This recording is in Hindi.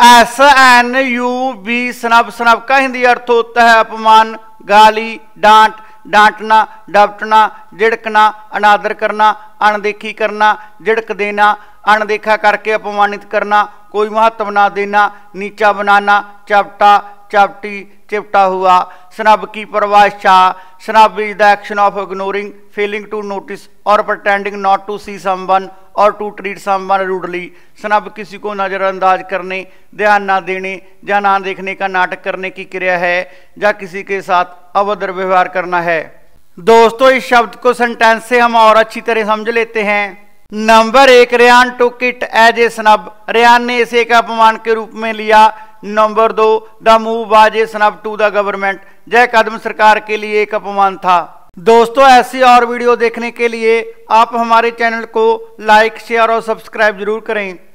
SNUB snub. स्नब का हिंदी अर्थ होता है अपमान, गाली, डांट, डांटना, डपटना, झिड़कना, अनादर करना, अनदेखी करना, झिड़क देना, अनदेखा करके अपमानित करना, कोई महत्व ना देना, नीचा बनाना, चपटा, चपटी, चिपटा हुआ। स्नब की परिभाषा, snub is the action of ignoring, failing to notice और pretending not to see someone और to treat someone rudely. Snub किसी को नज़रअंदाज करने, ध्यान ना देने या ना देखने का नाटक करने की क्रिया है या किसी के साथ अभद्र व्यवहार करना है। दोस्तों इस शब्द को सेंटेंस से हम और अच्छी तरह समझ लेते हैं। Number 1, Rehan took it as a snub. Rehan ने इसे एक अपमान के रूप में लिया। Number 2, the move was a snub to the government. यह कदम सरकार के लिए एक अपमान था। दोस्तों ऐसी और वीडियो देखने के लिए आप हमारे चैनल को लाइक, शेयर और सब्सक्राइब जरूर करें।